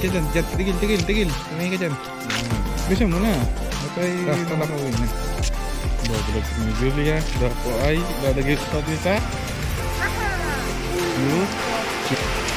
dyan. Dyan, tigil. Tumingin ka dyan. Bisa mo na. Matay na nakawin na. Bago ni Julia. Dapo ay lalagay sa pati sa...